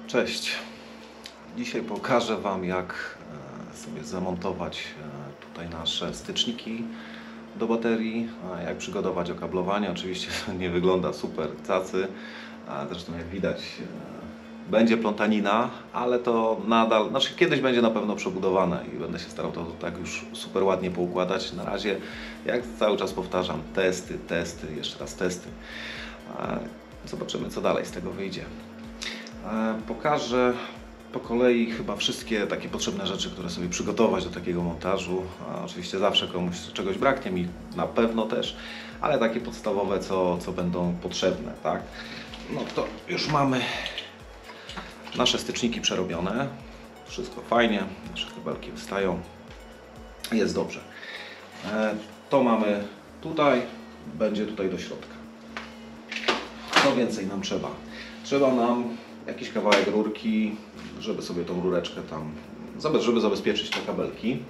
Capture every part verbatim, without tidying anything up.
Cześć. Dzisiaj pokażę Wam, jak sobie zamontować tutaj nasze styczniki do baterii, jak przygotować okablowanie. Oczywiście nie wygląda super cacy, zresztą jak widać będzie plątanina, ale to nadal, znaczy kiedyś będzie na pewno przebudowane i będę się starał to tak już super ładnie poukładać. Na razie, jak cały czas powtarzam, testy, testy, jeszcze raz testy. Zobaczymy, co dalej z tego wyjdzie. Pokażę po kolei chyba wszystkie takie potrzebne rzeczy, które sobie przygotować do takiego montażu. A oczywiście zawsze komuś czegoś braknie, mi na pewno też, ale takie podstawowe, co, co będą potrzebne, tak? No to już mamy nasze styczniki przerobione. Wszystko fajnie, nasze kabelki wstają. Jest dobrze. To mamy tutaj, będzie tutaj do środka. Co więcej nam trzeba? Trzeba nam jakiś kawałek rurki, żeby sobie tą rureczkę tam, żeby zabezpieczyć te kabelki.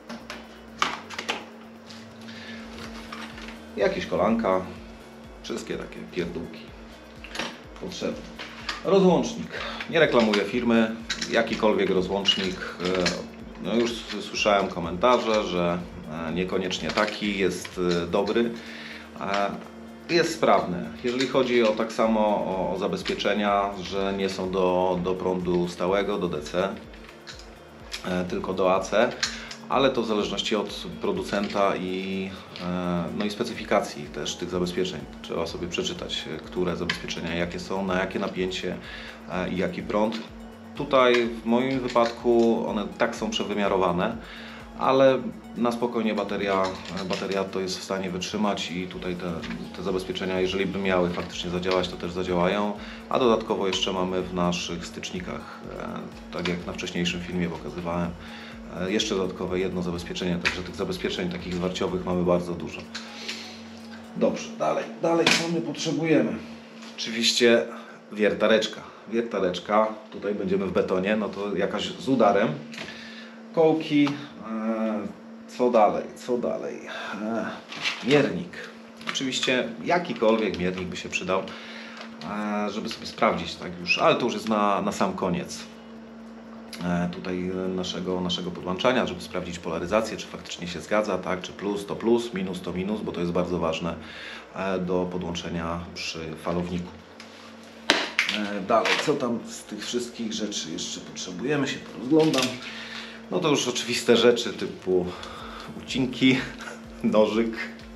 Jakieś kolanka, wszystkie takie pierdółki potrzebne. Rozłącznik. Nie reklamuję firmy, jakikolwiek rozłącznik. No już słyszałem komentarze, że niekoniecznie taki jest dobry. Jest sprawny. Jeżeli chodzi o tak samo o, o zabezpieczenia, że nie są do, do prądu stałego, do D C, e, tylko do A C, ale to w zależności od producenta i, e, no i specyfikacji też tych zabezpieczeń. Trzeba sobie przeczytać, które zabezpieczenia, jakie są, na jakie napięcie e, i jaki prąd. Tutaj w moim wypadku one tak są przewymiarowane, ale na spokojnie bateria, bateria to jest w stanie wytrzymać i tutaj te, te zabezpieczenia, jeżeli by miały faktycznie zadziałać, to też zadziałają. A dodatkowo jeszcze mamy w naszych stycznikach, tak jak na wcześniejszym filmie pokazywałem, jeszcze dodatkowe jedno zabezpieczenie, także tych zabezpieczeń takich zwarciowych mamy bardzo dużo. Dobrze, dalej, dalej co my potrzebujemy? Oczywiście wiertareczka. Wiertareczka, tutaj będziemy w betonie, no to jakaś z udarem. Kołki, co dalej, co dalej, miernik, oczywiście jakikolwiek miernik by się przydał, żeby sobie sprawdzić, tak już, ale to już jest na, na sam koniec tutaj naszego, naszego podłączania, żeby sprawdzić polaryzację, czy faktycznie się zgadza, tak, czy plus to plus, minus to minus, bo to jest bardzo ważne do podłączenia przy falowniku. Dalej, co tam z tych wszystkich rzeczy jeszcze potrzebujemy, się porozglądam. No to już oczywiste rzeczy typu ucinki, nożyk.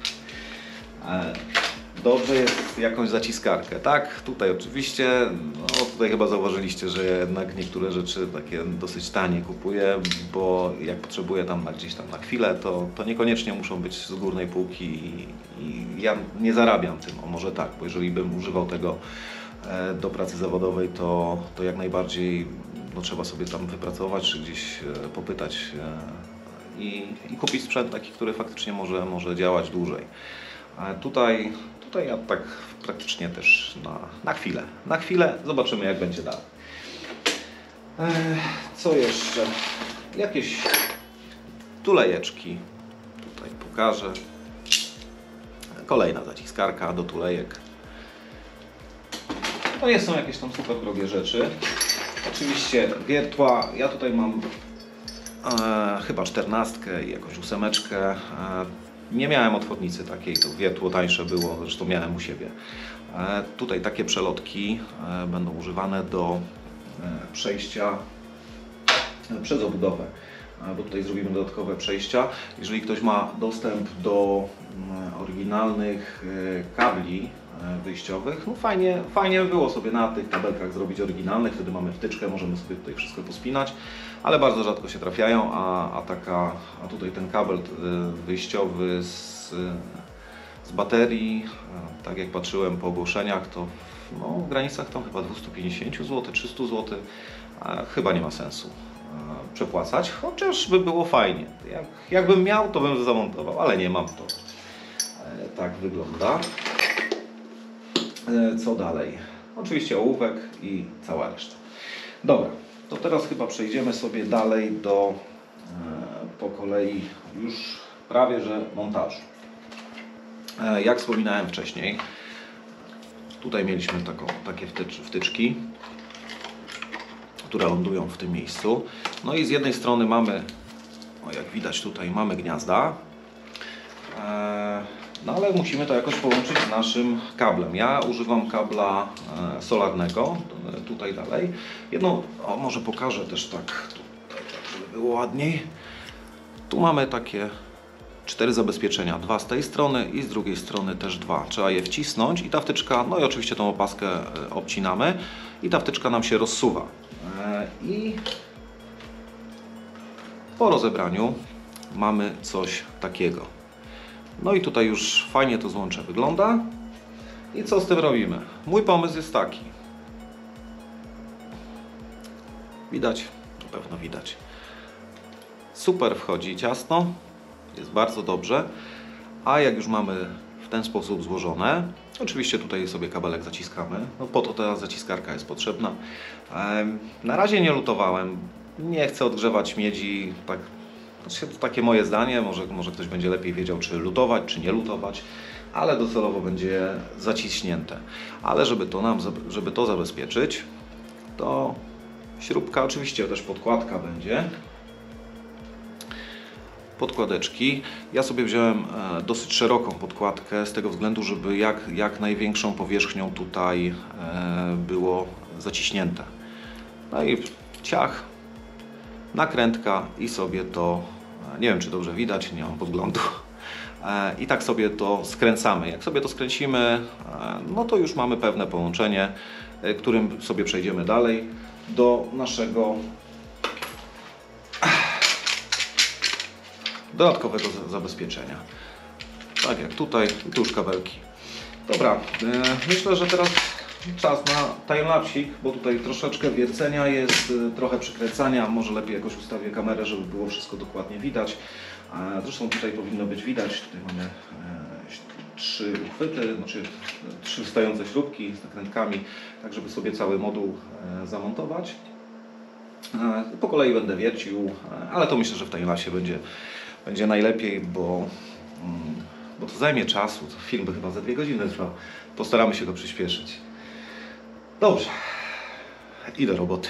Dobrze jest jakąś zaciskarkę, tak? Tutaj oczywiście, no tutaj chyba zauważyliście, że jednak niektóre rzeczy takie dosyć tanie kupuję, bo jak potrzebuję tam na, gdzieś tam na chwilę, to, to niekoniecznie muszą być z górnej półki i, i ja nie zarabiam tym, o może tak, bo jeżeli bym używał tego do pracy zawodowej, to, to jak najbardziej no, trzeba sobie tam wypracować, czy gdzieś e, popytać e, i, i kupić sprzęt taki, który faktycznie może, może działać dłużej. A tutaj, tutaj ja tak praktycznie też na, na chwilę. Na chwilę zobaczymy, jak będzie dalej. E, co jeszcze? Jakieś tulejeczki. Tutaj pokażę. Kolejna zaciskarka do tulejek. To nie są jakieś tam super drogie rzeczy. Oczywiście wiertła, ja tutaj mam e, chyba czternastkę i jakąś ósemeczkę. E, nie miałem otwornicy takiej, to wiertło tańsze było, zresztą miałem u siebie. E, tutaj takie przelotki e, będą używane do e, przejścia e, przez obudowę, e, bo tutaj zrobimy dodatkowe przejścia. Jeżeli ktoś ma dostęp do e, oryginalnych e, kabli wyjściowych, no fajnie, fajnie by było sobie na tych kabelkach zrobić oryginalnych, wtedy mamy wtyczkę, możemy sobie tutaj wszystko pospinać, ale bardzo rzadko się trafiają, a, a, taka, a tutaj ten kabel wyjściowy z, z baterii, tak jak patrzyłem po ogłoszeniach, to no, w granicach tam chyba dwieście pięćdziesiąt złotych, trzysta złotych, chyba nie ma sensu przepłacać, chociaż by było fajnie. Jak, jakbym miał, to bym zamontował, ale nie mam, to tak wygląda. Co dalej? Oczywiście ołówek i cała reszta. Dobra, to teraz chyba przejdziemy sobie dalej do e, po kolei już prawie że montażu. E, jak wspominałem wcześniej, tutaj mieliśmy taką, takie wtycz, wtyczki. które lądują w tym miejscu. No i z jednej strony mamy, o jak widać tutaj, mamy gniazda. No ale musimy to jakoś połączyć z naszym kablem. Ja używam kabla solarnego, tutaj dalej. Jedno, o może pokażę też tak, tutaj, tak żeby było ładniej. Tu mamy takie cztery zabezpieczenia, dwa z tej strony i z drugiej strony też dwa. Trzeba je wcisnąć i ta wtyczka, no i oczywiście tą opaskę obcinamy i ta wtyczka nam się rozsuwa. I po rozebraniu mamy coś takiego. No i tutaj już fajnie to złącze wygląda. I co z tym robimy? Mój pomysł jest taki. Widać? Na pewno widać. Super wchodzi ciasno. Jest bardzo dobrze. A jak już mamy w ten sposób złożone, oczywiście tutaj sobie kabelek zaciskamy. No po to ta zaciskarka jest potrzebna. Na razie nie lutowałem. Nie chcę odgrzewać miedzi. Tak. To takie moje zdanie, może, może ktoś będzie lepiej wiedział, czy lutować, czy nie lutować, ale docelowo będzie zaciśnięte. Ale żeby to, nam, żeby to zabezpieczyć, to śrubka, oczywiście też podkładka będzie. Podkładeczki. Ja sobie wziąłem dosyć szeroką podkładkę z tego względu, żeby jak, jak największą powierzchnią tutaj było zaciśnięte. No i ciach, nakrętka i sobie to, nie wiem czy dobrze widać, nie mam podglądu, i tak sobie to skręcamy. Jak sobie to skręcimy, no to już mamy pewne połączenie, którym sobie przejdziemy dalej do naszego dodatkowego zabezpieczenia. Tak jak tutaj, i tu już kabelki. Dobra, myślę, że teraz czas na timelapsik, bo tutaj troszeczkę wiercenia jest, trochę przykręcania, może lepiej jakoś ustawię kamerę, żeby było wszystko dokładnie widać. Zresztą tutaj powinno być widać, tutaj mamy trzy uchwyty, znaczy trzy wstające śrubki z nakrętkami, tak żeby sobie cały moduł zamontować. Po kolei będę wiercił, ale to myślę, że w timelapsie będzie, będzie najlepiej, bo, bo to zajmie czasu, to film by chyba za dwie godziny trwał. Postaramy się go przyspieszyć. Dobrze, i do roboty.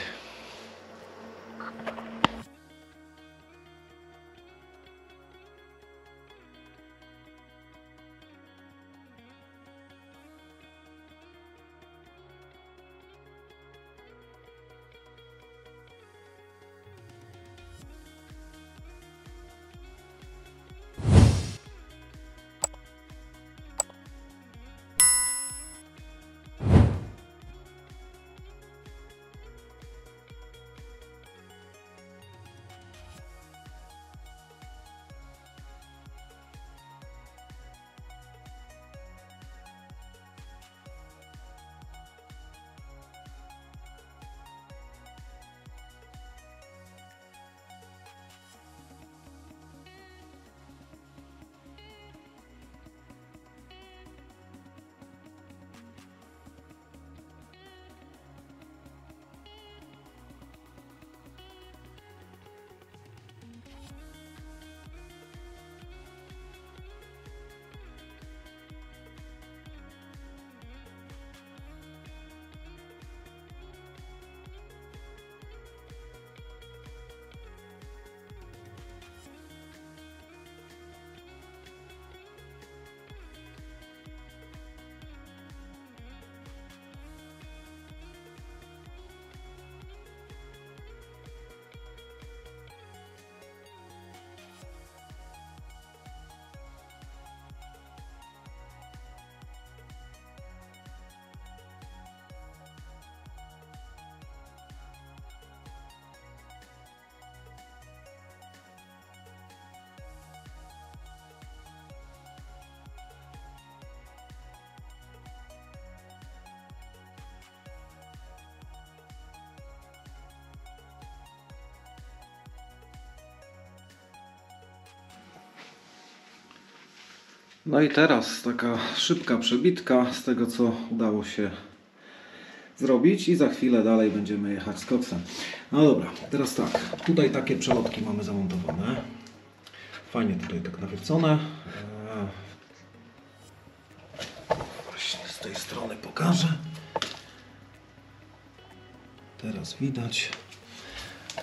No i teraz taka szybka przebitka z tego, co udało się zrobić i za chwilę dalej będziemy jechać z koksem. No dobra, teraz tak, tutaj takie przelotki mamy zamontowane. Fajnie tutaj tak nawiercone. Właśnie z tej strony pokażę. Teraz widać.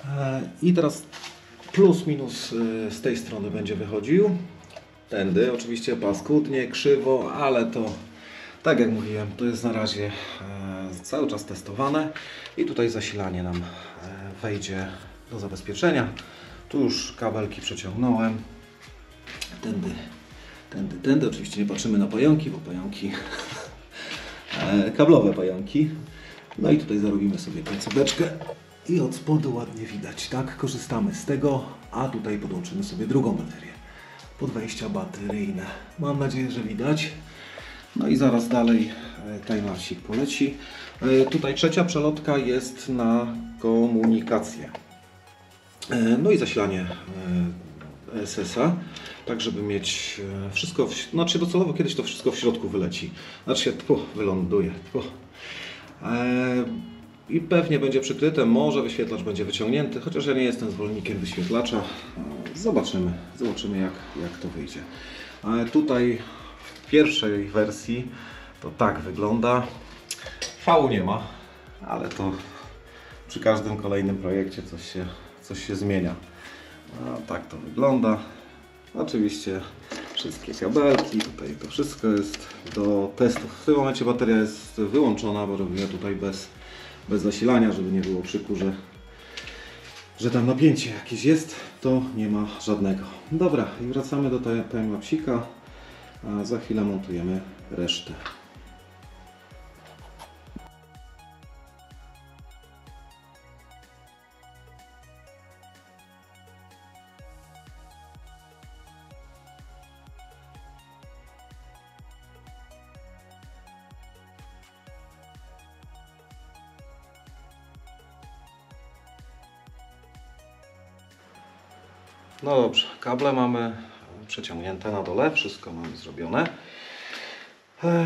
I teraz plus minus z tej strony będzie wychodził. Tędy oczywiście paskudnie, krzywo, ale to tak jak mówiłem, to jest na razie cały czas testowane. I tutaj zasilanie nam wejdzie do zabezpieczenia. Tu już kabelki przeciągnąłem. Tędy, tędy, tędy. Oczywiście nie patrzymy na pająki, bo pająki kablowe pająki. No i tutaj zarobimy sobie końcóweczkę i od spodu ładnie widać, tak? Korzystamy z tego, a tutaj podłączymy sobie drugą baterię pod wejścia bateryjne. Mam nadzieję, że widać. No i zaraz dalej timelapsik poleci. Tutaj trzecia przelotka jest na komunikację. No i zasilanie E S S-a, tak żeby mieć wszystko, w, znaczy docelowo kiedyś to wszystko w środku wyleci. Znaczy się tfu, wyląduje. Tfu. I pewnie będzie przykryte, może wyświetlacz będzie wyciągnięty, chociaż ja nie jestem zwolennikiem wyświetlacza. Zobaczymy, zobaczymy jak, jak to wyjdzie. Tutaj w pierwszej wersji to tak wygląda. V nie ma, ale to przy każdym kolejnym projekcie coś się, coś się zmienia. A tak to wygląda. Oczywiście wszystkie kabelki, tutaj to wszystko jest do testów. W tym momencie bateria jest wyłączona, bo robię tutaj bez, bez zasilania, żeby nie było krzyku, że, że tam napięcie jakieś jest, to nie ma żadnego. Dobra, i wracamy do timelapsika, a za chwilę montujemy resztę. No dobrze, kable mamy przeciągnięte na dole, wszystko mamy zrobione. Eee,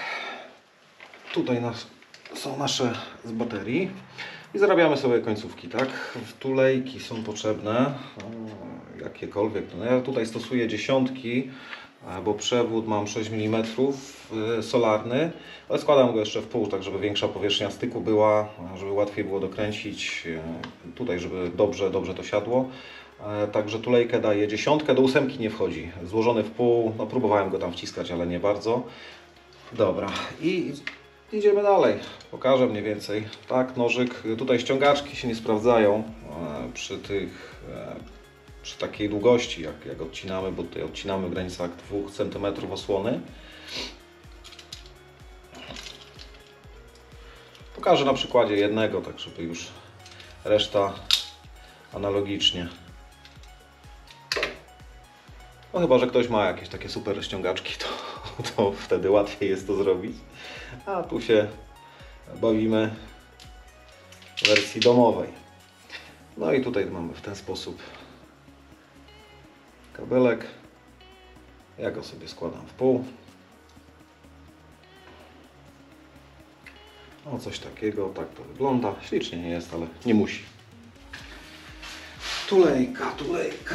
tutaj nas, są nasze z baterii i zarabiamy sobie końcówki, tak? Tulejki są potrzebne, eee, jakiekolwiek. No ja tutaj stosuję dziesiątki, bo przewód mam sześć milimetrów solarny, ale składam go jeszcze w pół, tak żeby większa powierzchnia styku była, żeby łatwiej było dokręcić, tutaj żeby dobrze, dobrze to siadło. Także tulejkę daję dziesiątkę, do ósemki nie wchodzi. Złożony w pół, no próbowałem go tam wciskać, ale nie bardzo. Dobra, i idziemy dalej. Pokażę mniej więcej. Tak, nożyk, tutaj ściągaczki się nie sprawdzają przy tych, przy takiej długości, jak, jak odcinamy, bo tutaj odcinamy w granicach dwóch centymetrów osłony. Pokażę na przykładzie jednego, tak żeby już reszta analogicznie. No chyba, że ktoś ma jakieś takie super ściągaczki, to, to wtedy łatwiej jest to zrobić. A tu się bawimy w wersji domowej. No i tutaj mamy w ten sposób kabelek. Ja go sobie składam w pół. O, coś takiego, tak to wygląda. Ślicznie nie jest, ale nie musi. Tulejka, tulejka.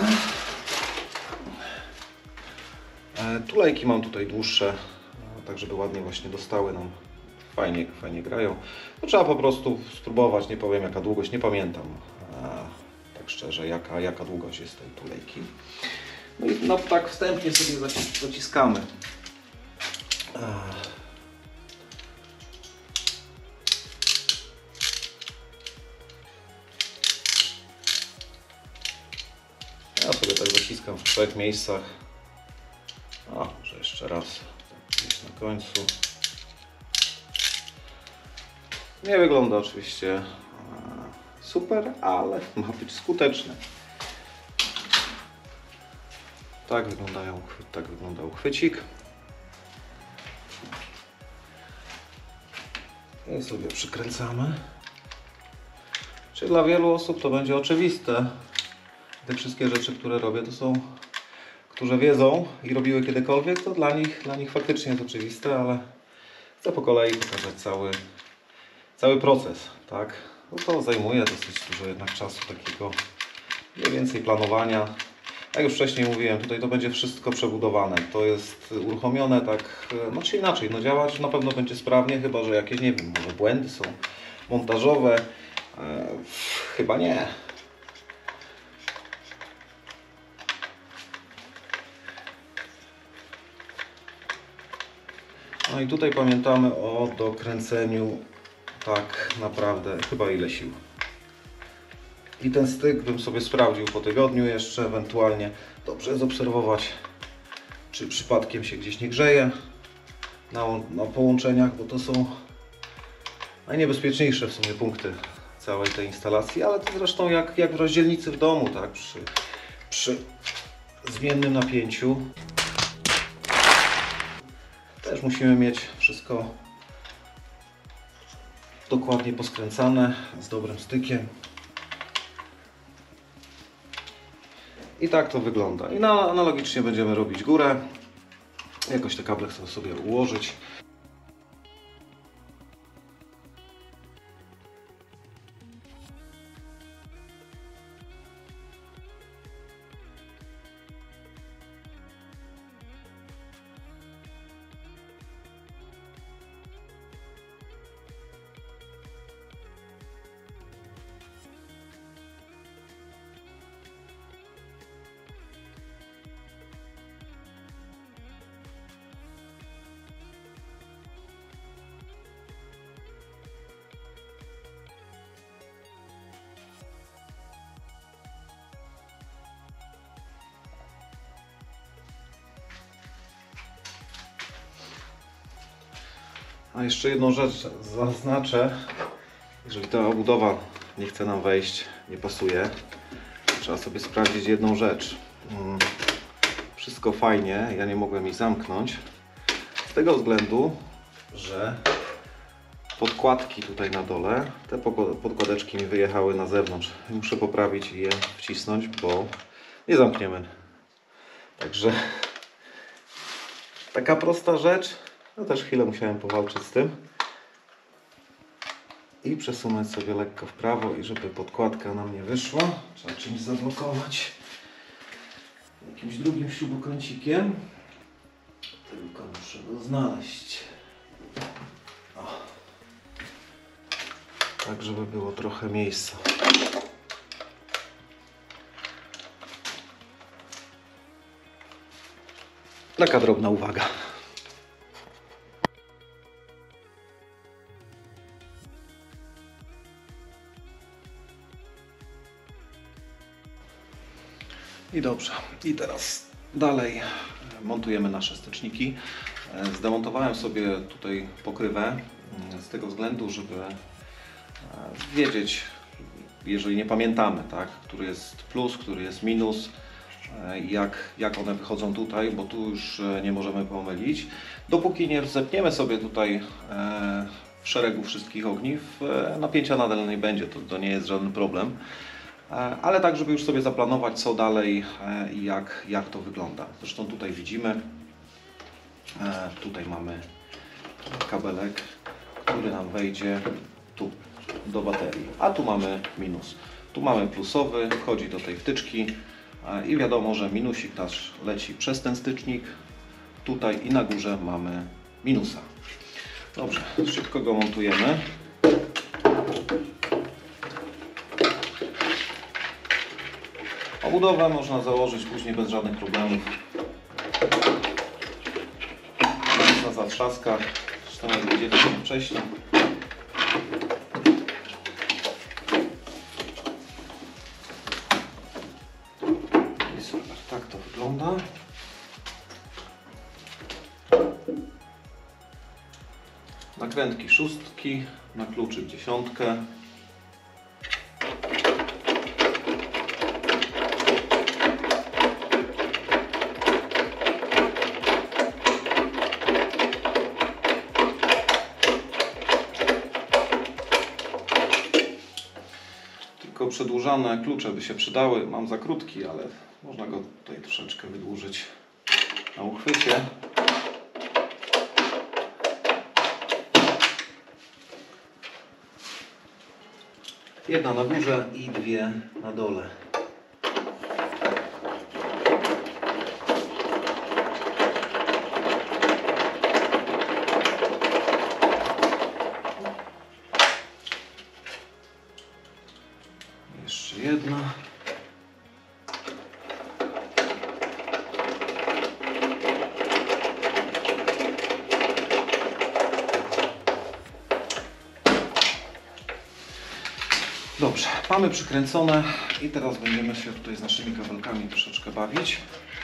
Tulejki mam tutaj dłuższe, tak żeby ładnie właśnie dostały nam, fajnie, fajnie grają. No, trzeba po prostu spróbować, nie powiem jaka długość, nie pamiętam tak szczerze jaka, jaka długość jest tej tulejki. No i no, tak wstępnie sobie zaciskamy. Ja sobie tak zaciskam w trzech miejscach. A, może jeszcze raz, tak gdzieś na końcu. Nie wygląda oczywiście super, ale ma być skuteczne. Tak wyglądają, tak wyglądał chwycik. I sobie przykręcamy. Czy dla wielu osób to będzie oczywiste. Te wszystkie rzeczy, które robię, to są, którzy wiedzą i robiły kiedykolwiek, to dla nich, dla nich faktycznie jest oczywiste, ale chcę po kolei pokazać cały, cały proces, tak? No to zajmuje dosyć dużo jednak czasu takiego mniej więcej planowania. Jak już wcześniej mówiłem, tutaj to będzie wszystko przebudowane. To jest uruchomione tak, no czy inaczej, no działać na pewno będzie sprawnie, chyba że jakieś, nie wiem, może błędy są montażowe. E, chyba nie. No i tutaj pamiętamy o dokręceniu tak naprawdę chyba ile sił. I ten styk bym sobie sprawdził po tygodniu jeszcze, ewentualnie dobrze zobserwować, czy przypadkiem się gdzieś nie grzeje na, na połączeniach, bo to są najniebezpieczniejsze w sumie punkty całej tej instalacji, ale to zresztą jak, jak w rozdzielnicy w domu, tak? Przy, przy zmiennym napięciu też musimy mieć wszystko dokładnie poskręcane, z dobrym stykiem. I tak to wygląda. I na, analogicznie będziemy robić górę. Jakoś te kable chcę sobie ułożyć. A jeszcze jedną rzecz zaznaczę. Jeżeli ta obudowa nie chce nam wejść, nie pasuje, trzeba sobie sprawdzić jedną rzecz. Wszystko fajnie, ja nie mogłem jej zamknąć z tego względu, że podkładki tutaj na dole, te podkładeczki mi wyjechały na zewnątrz. Muszę poprawić i je wcisnąć, bo nie zamkniemy. Także taka prosta rzecz. No też chwilę musiałem powalczyć z tym. I przesunąć sobie lekko w prawo i żeby podkładka nam nie wyszła. Trzeba czymś zablokować. Jakimś drugim śrubokręcikiem. Tylko muszę go znaleźć. O. Tak, żeby było trochę miejsca. Taka drobna uwaga. I dobrze. I teraz dalej montujemy nasze steczniki. Zdemontowałem sobie tutaj pokrywę z tego względu, żeby wiedzieć, jeżeli nie pamiętamy, tak, który jest plus, który jest minus, jak, jak one wychodzą tutaj, bo tu już nie możemy pomylić. Dopóki nie zepniemy sobie tutaj w szeregu wszystkich ogniw, napięcia nadal nie będzie, to, to nie jest żaden problem. Ale tak, żeby już sobie zaplanować, co dalej i jak, jak to wygląda. Zresztą tutaj widzimy, tutaj mamy kabelek, który nam wejdzie tu do baterii, a tu mamy minus. Tu mamy plusowy, wchodzi do tej wtyczki i wiadomo, że minusik nasz leci przez ten stycznik. Tutaj i na górze mamy minusa. Dobrze, szybko go montujemy. Obudowę można założyć później bez żadnych problemów. Na zatrzaskach, zresztą jak będziecie nie prześlą. I super, tak to wygląda. Nakrętki szóstki, na kluczyk dziesiątkę. Przedłużane klucze by się przydały. Mam za krótki, ale można go tutaj troszeczkę wydłużyć na uchwycie. Jedna na górze i dwie na dole. Jeszcze jedna. Dobrze, mamy przykręcone i teraz będziemy się tutaj z naszymi kabelkami troszeczkę bawić.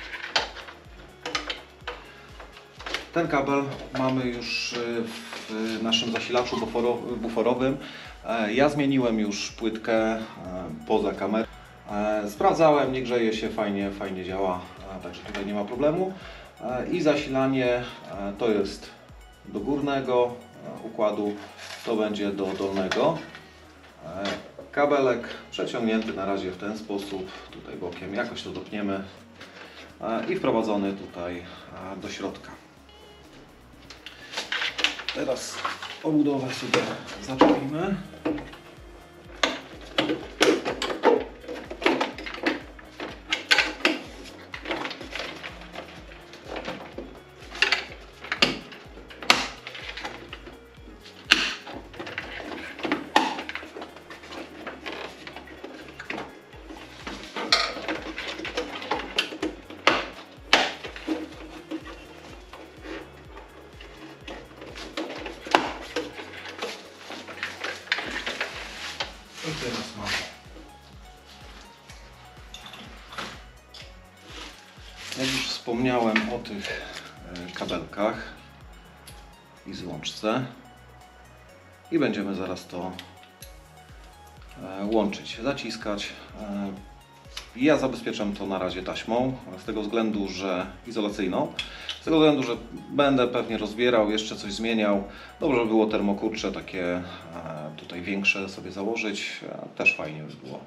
Ten kabel mamy już w naszym zasilaczu buforowym. Ja zmieniłem już płytkę poza kamerą. Sprawdzałem, nie grzeje się, fajnie, fajnie działa, także tutaj nie ma problemu. I zasilanie to jest do górnego układu, to będzie do dolnego. Kabelek przeciągnięty na razie w ten sposób, tutaj bokiem, jakoś to dopniemy i wprowadzony tutaj do środka. Teraz obudowę sobie zaczepimy. I teraz mamy jak już wspomniałem o tych kabelkach i złączce i będziemy zaraz to łączyć, zaciskać. Ja zabezpieczam to na razie taśmą z tego względu, że izolacyjną. Z tego względu, że będę pewnie rozbierał, jeszcze coś zmieniał. Dobrze by było termokurcze takie tutaj większe sobie założyć, też fajnie by było.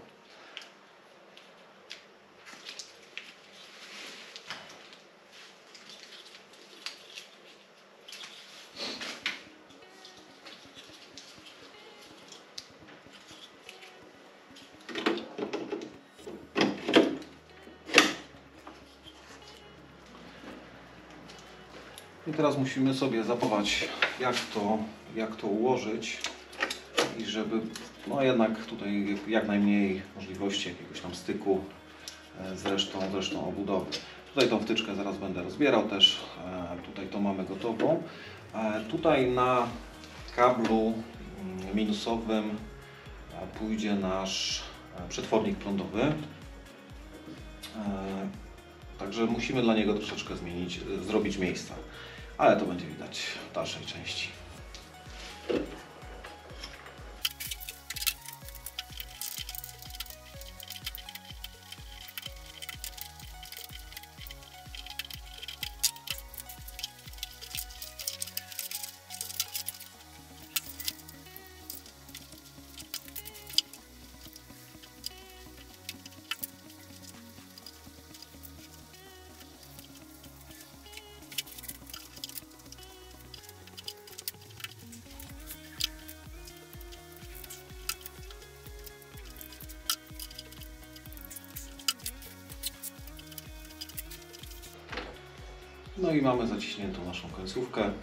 I teraz musimy sobie zapować, jak to, jak to ułożyć i żeby no jednak tutaj jak najmniej możliwości jakiegoś tam styku z resztą, z resztą obudowy. Tutaj tą wtyczkę zaraz będę rozbierał też, tutaj to mamy gotową. Tutaj na kablu minusowym pójdzie nasz przetwornik prądowy. Także musimy dla niego troszeczkę zmienić, zrobić miejsca. Ale to będzie widać w dalszej części. No i mamy zaciśniętą naszą końcówkę.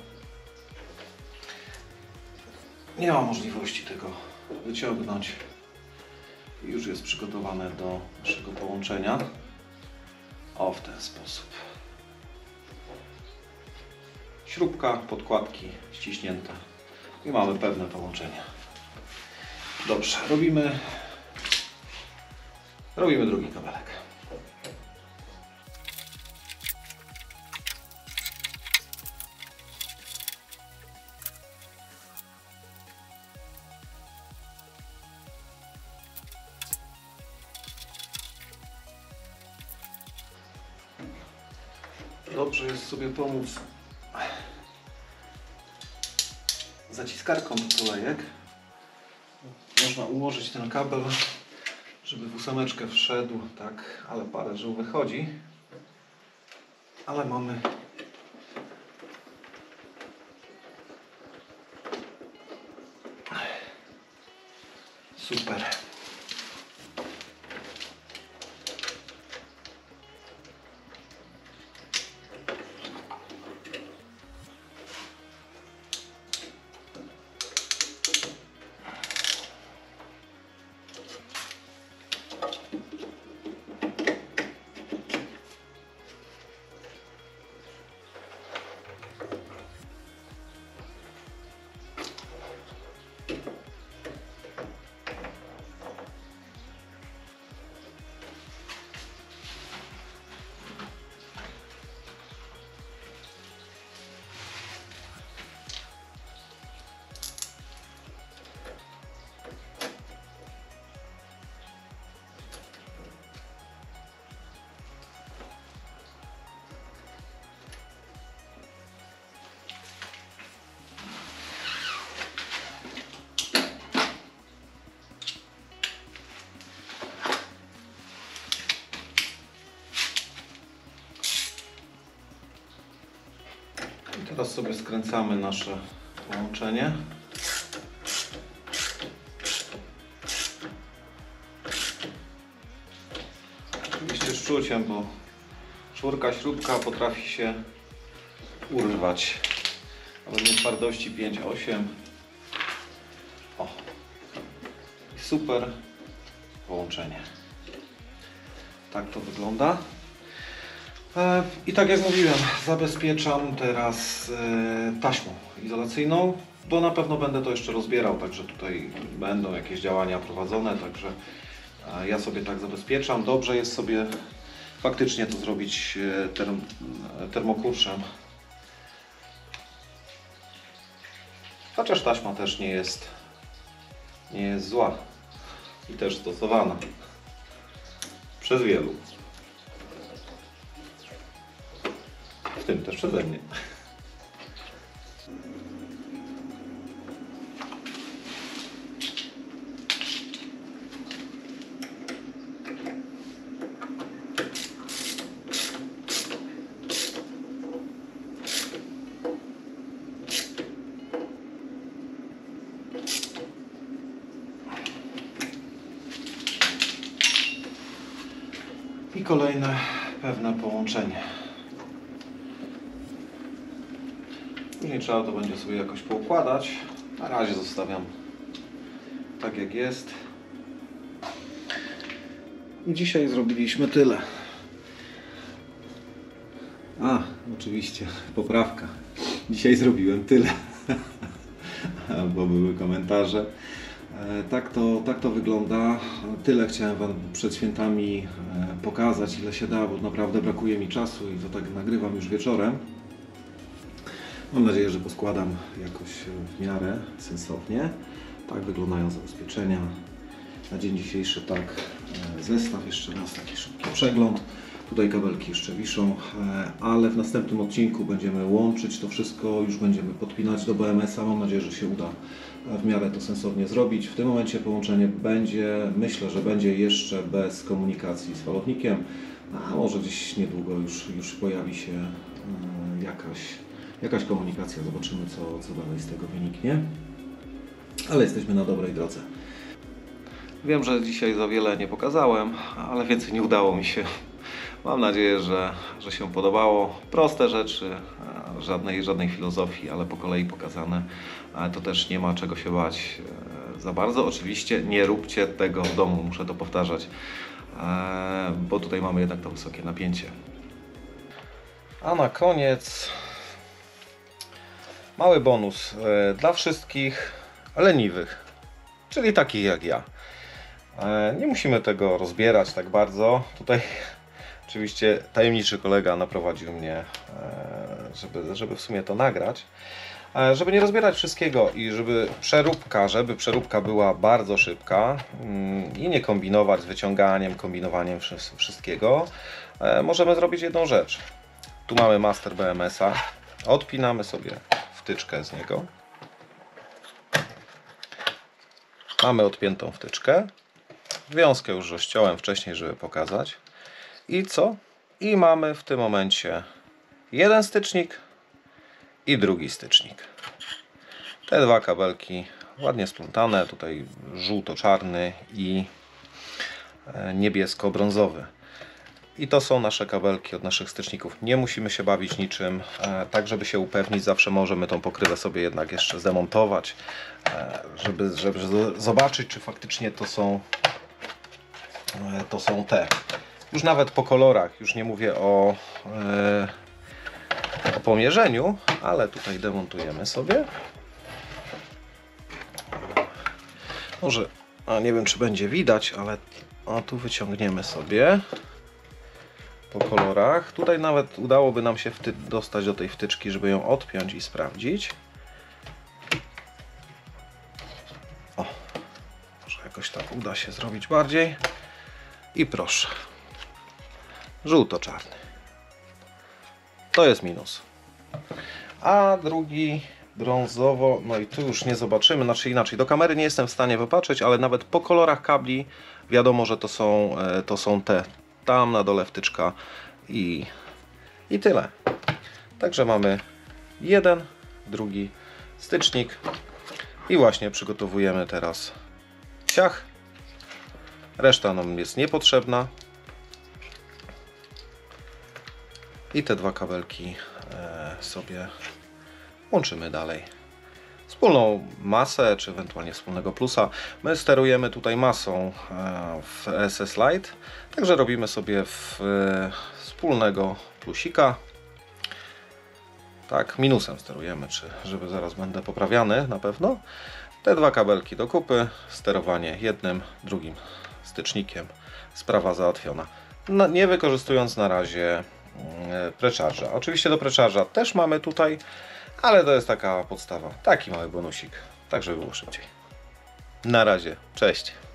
Nie ma możliwości tego wyciągnąć. Już jest przygotowane do naszego połączenia. O, w ten sposób. Śrubka, podkładki ściśnięte i mamy pewne połączenie. Dobrze, robimy, robimy drugi kabelek. Dobrze jest sobie pomóc zaciskarką do tulejek. Można ułożyć ten kabel, żeby w ósemeczkę wszedł, tak, ale parę żył wychodzi. Ale mamy super. Teraz sobie skręcamy nasze połączenie. Oczywiście z czuciem, bo czwórka śrubka potrafi się urwać. Ale nie twardości pięć osiem. O. I super połączenie. Tak to wygląda. I tak jak mówiłem, zabezpieczam teraz taśmą izolacyjną, bo na pewno będę to jeszcze rozbierał, także tutaj będą jakieś działania prowadzone, także ja sobie tak zabezpieczam. Dobrze jest sobie faktycznie to zrobić term termokurczem. Chociaż taśma też nie jest, nie jest zła i też stosowana przez wielu. W tym też przeze mnie. I kolejne pewne połączenie. Później trzeba to będzie sobie jakoś poukładać. Na razie zostawiam tak jak jest. I dzisiaj zrobiliśmy tyle. A, oczywiście, poprawka. Dzisiaj zrobiłem tyle. Bo były komentarze. Tak to, tak to wygląda. Tyle chciałem Wam przed świętami pokazać, ile się da, bo naprawdę brakuje mi czasu i to tak nagrywam już wieczorem. Mam nadzieję, że poskładam jakoś w miarę sensownie. Tak wyglądają zabezpieczenia. Na dzień dzisiejszy tak zestaw, jeszcze raz taki szybki przegląd. Tutaj kabelki jeszcze wiszą, ale w następnym odcinku będziemy łączyć to wszystko, już będziemy podpinać do B M S a. Mam nadzieję, że się uda w miarę to sensownie zrobić. W tym momencie połączenie będzie, myślę, że będzie jeszcze bez komunikacji z falownikiem, a może gdzieś niedługo już, już pojawi się jakaś, jakaś komunikacja. Zobaczymy, co, co dalej z tego wyniknie. Ale jesteśmy na dobrej drodze. Wiem, że dzisiaj za wiele nie pokazałem, ale więcej nie udało mi się. Mam nadzieję, że, że się podobało. Proste rzeczy, żadnej, żadnej filozofii, ale po kolei pokazane. To też nie ma czego się bać za bardzo. Oczywiście nie róbcie tego w domu, muszę to powtarzać, bo tutaj mamy jednak to wysokie napięcie. A na koniec mały bonus dla wszystkich leniwych, czyli takich jak ja. Nie musimy tego rozbierać tak bardzo. Tutaj oczywiście tajemniczy kolega naprowadził mnie, żeby, żeby w sumie to nagrać. Żeby nie rozbierać wszystkiego i żeby przeróbka, żeby przeróbka była bardzo szybka i nie kombinować z wyciąganiem, kombinowaniem wszystkiego, możemy zrobić jedną rzecz. Tu mamy master B M S a. Odpinamy sobie wtyczkę z niego. Mamy odpiętą wtyczkę. Wiązkę już rozciąłem wcześniej, żeby pokazać. I co? I mamy w tym momencie jeden stycznik i drugi stycznik. Te dwa kabelki ładnie splątane. Tutaj żółto-czarny i niebiesko-brązowy. I to są nasze kabelki od naszych styczników. Nie musimy się bawić niczym. Tak, żeby się upewnić, zawsze możemy tą pokrywę sobie jednak jeszcze zdemontować, żeby, żeby zobaczyć, czy faktycznie to są, to są te. Już nawet po kolorach, już nie mówię o, o pomierzeniu, ale tutaj demontujemy sobie. Może, a nie wiem, czy będzie widać, ale a tu wyciągniemy sobie po kolorach. Tutaj nawet udałoby nam się dostać do tej wtyczki, żeby ją odpiąć i sprawdzić. O, może jakoś tak uda się zrobić bardziej. I proszę. Żółto-czarny. To jest minus. A drugi brązowo, no i tu już nie zobaczymy, znaczy inaczej, do kamery nie jestem w stanie wypatrzeć, ale nawet po kolorach kabli wiadomo, że to są, to są te. Tam na dole wtyczka i, i tyle. Także mamy jeden, drugi stycznik i właśnie przygotowujemy teraz ciach. Reszta nam jest niepotrzebna. I te dwa kabelki sobie łączymy dalej. Wspólną masę, czy ewentualnie wspólnego plusa. My sterujemy tutaj masą w S S Lite, także robimy sobie w wspólnego plusika. Tak, minusem sterujemy, czy żeby zaraz będę poprawiany na pewno. Te dwa kabelki do kupy, sterowanie jednym, drugim stycznikiem, sprawa załatwiona. No, nie wykorzystując na razie precharge'a. Oczywiście do precharge'a też mamy tutaj, ale to jest taka podstawa, taki mały bonusik, tak żeby było szybciej. Na razie, cześć!